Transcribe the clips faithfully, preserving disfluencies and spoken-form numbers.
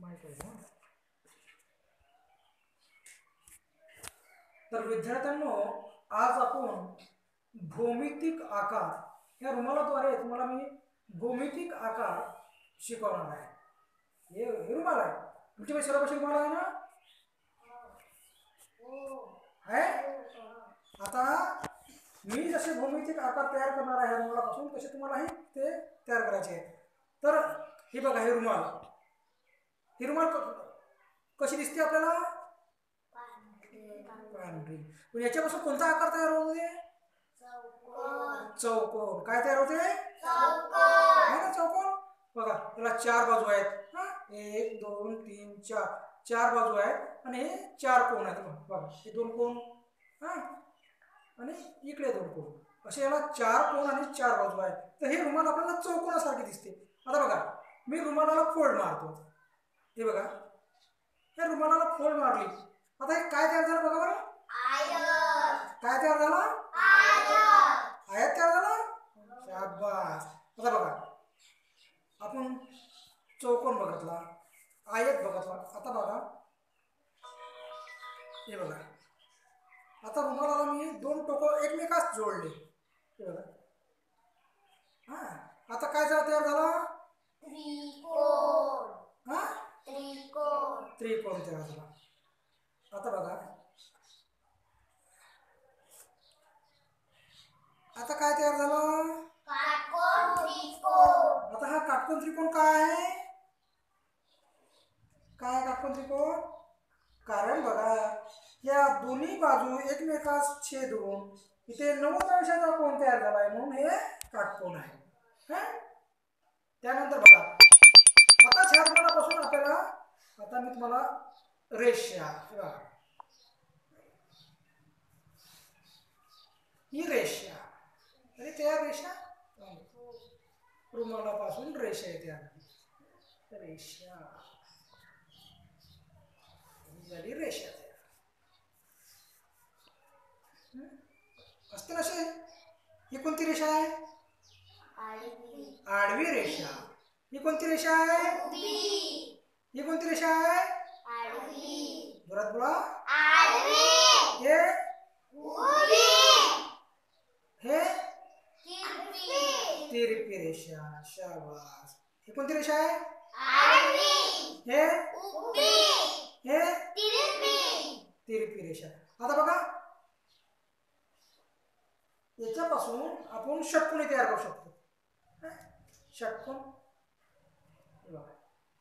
तर विद्यार्थ्यांनो, आज आपण भौमितिक आकार या रुमालाद्वारे तुम्हाला मी भौमितिक आकार शिकवणार आहे. हे हे रुमाल आहे तुमच्या सर्वांपाशी रुमाल आहे ना? है? आता मी जसे भौमितिक आकार तयार करणार आहे रुमालापासून तसे तुम्हालाही ते तयार करायचे आहे. तर हे बघा, हे रुमाल ही रुमाल कशी दिसते आपल्याला? पांढरी. पण याच्यापासून कोणता आकार तयार होते? चौकोन. काय तयार होते? चौकोन. आहे ना चौकोन? बघा, त्याला चार बाजू आहेत. हा, एक दोन तीन चार चार बाजू आहेत आणि हे चार कोण आहेत. बघा, हे दोन कोण, हा, आणि इकडे दोन कोण, असे याला चार कोण आणि चार बाजू आहेत. तर हे रुमाल आपल्याला चौकोनासारखे दिसते. आता बघा, मी रुमालाला फोल्ड मारतो. हे बघा, या रुमालाला फोल्ड मारली. आता हे काय तयार झालं बघा बरं? आयत. काय तयार झालं? आयत. आयत तयार झालं. शाबास. आता बघा, आपण चौकोन बघितला, आयत बघितला. आता बघा, हे बघा, आता रुमालाला मी दोन टोकं एकमेकास जोडले. हे बघा, हा, आता काय तयार झाला? त्रिकोण. हा, त्रिकोण. त्रिकोण तयार झाला. आता बघा, आता काय तयार झालं? काटकोन त्रिकोण. आता हा काटकोन त्रिकोण काय आहे? काय काटकोन त्रिकोण? कारण बघा, या दोन्ही बाजू एकमेकास छेदून इथे नव्वद अंशाचा कोन तयार झाला आहे, म्हणून हे काटकोन आहे. त्यानंतर बघा, आता ह्या रुमालापासून आपल्याला, आता मी तुम्हाला रेषा, ही रेषा, आणि त्या रेषा रुमालापासून रेषा येते. रेषा झाली, रेषा असते ना. असे ही कोणती रेषा आहे? आडवी रेषा. ही कोणती रेषा आहे? ही कोणती रेषा आहे? आडवी. जोरात बोला. आडवी. हे हे तिरपी. तिरपी रेषा. शाबास. ही कोणती रेषा आहे? आडवी. हे उभी. हे तिरपी. तिरपी रेषा. आता बघा, याच्यापासून आपण षटकोनी तयार करू शकतो. षटकोन, बघा,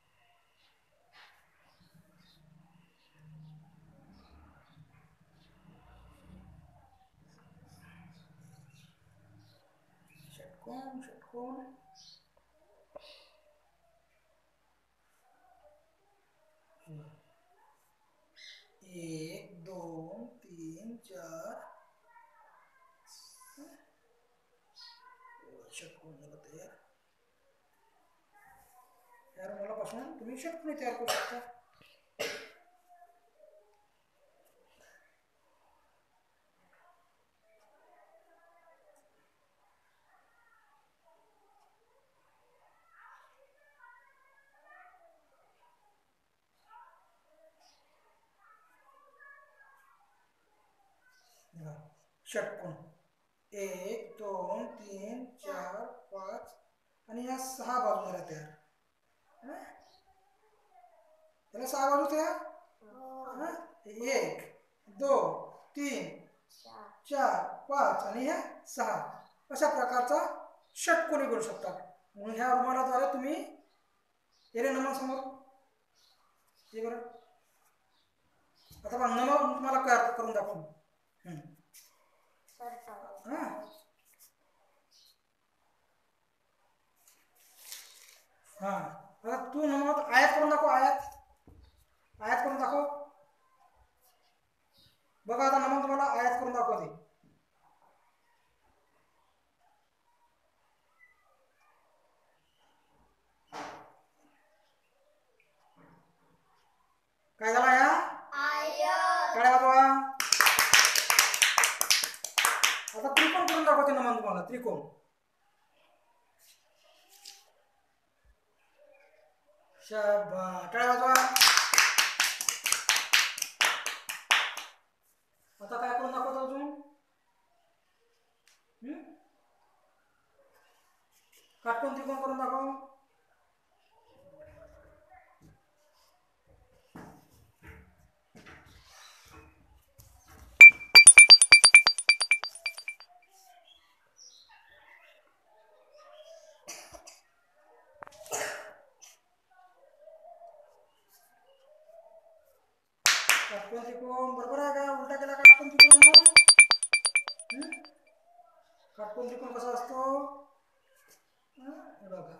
षटकोन षटकोन एक दोन तीन चार षटकोन झालं तयार. या रुमालापासून तुम्ही षटकोनी तयार करू शकता. षटकोन एक दोन तीन चार पाच आणि या सहा बाजू झाल्या तयार. त्याला सहा बाजू तयार. एक दोन तीन चार पाच आणि ह्या सहा, अशा प्रकारचा षटकोनी करू शकता. म्हणून ह्या रुमालाद्वारे तुम्ही, येणे नमन समोर, हे बरं, आता बघा, नमन तुम्हाला तयार करून दाखवू. हा, हा, आता तू नमन आयात करून दाखव. आयात आयात करून दाखव. बघा, आता नमन तुम्हाला आयात करून दाखवते. काय झाला? या काय बाबा, आता त्रिकोण करून दाखवते नमन तुम्हाला. त्रिकोण, शाबास, टाळ्या वाजवा. आता काय करून दाखवतो अजून? काटकोन त्रिकोण करून दाखव. काटकोन त्रिकोण बरोबर आहे का? उलटा केला काटकोन त्रिकोण. काटकोन त्रिकोण कसा असतो? हे बघा,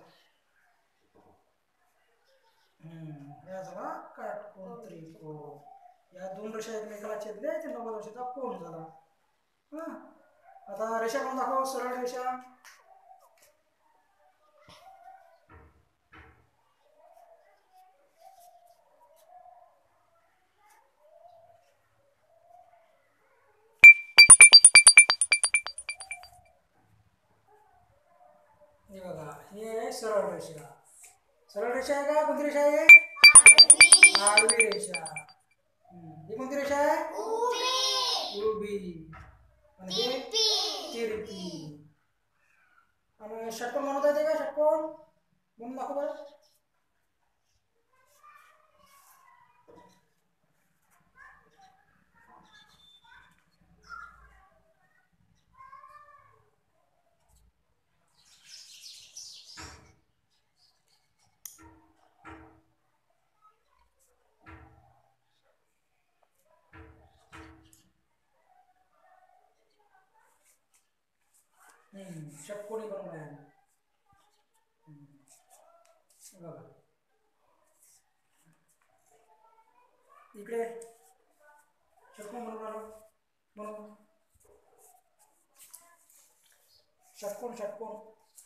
हम्म या झाला काटकोन त्रिकोण. या दोन रेषा एकमेकाला छेदले ते नव्वद अंशाचा कोन झाला. हा, आता रेषा करून दाखव, सरळ रेषा. हे बघा, ही आहे सरळ रेषा. सरळ रेषा आहे का? कोणती रेषा आहे? आडवी रेषा. ही कोणती रेषा आहे? उभी. आणि हे तिरकी. आणि षटकोन बनवता येते का? षटकोन म्हणून दाखव बरं. हम्म षटकोनी बनवला आहे. बघा इकडे षटकोन बनवला. म्हणून षटकोन षटकोन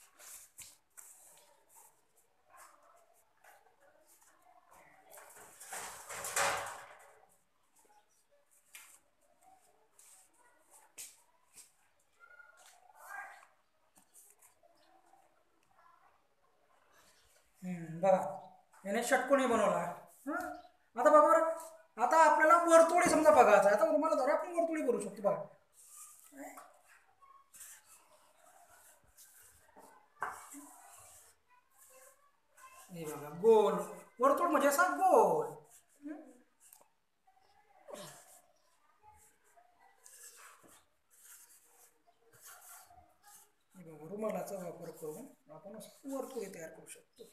बघा, याने षटकोनी बनवला. आता बघा बरं, आता आपल्याला वर्तुळी समजा बघायचं आहे. आता तुम्हाला धरा आपण वर्तुळी करू शकतो. बघा हे बघा, गोल वर्तुळ म्हणजे असा गोल. रुमालाचा वापर करून आपण वर्तुळी तयार करू शकतो.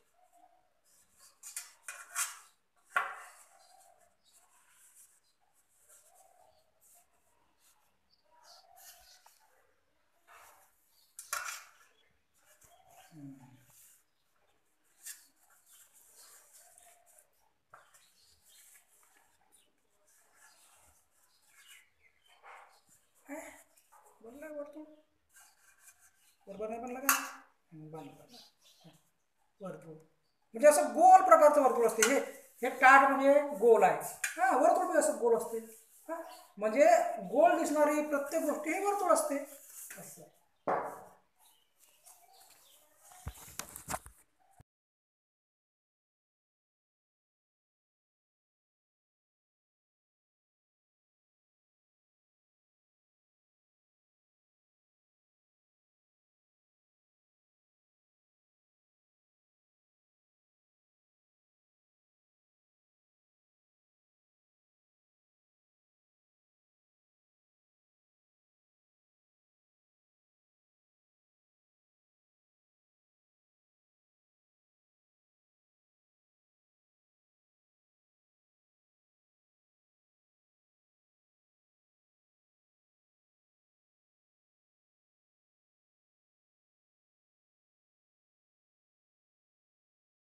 बनला वर्तुळ, बरोबर नाही बनला का? बनला वर्तुळ म्हणजे असं गोल प्रकारचं वर्तुळ असते. हे हे टाट म्हणजे गोल आहे. हा, वर्तुळ म्हणजे असं गोल असते. हा, म्हणजे गोल दिसणारी प्रत्येक गोष्टी हे वर्तुळ असते. असं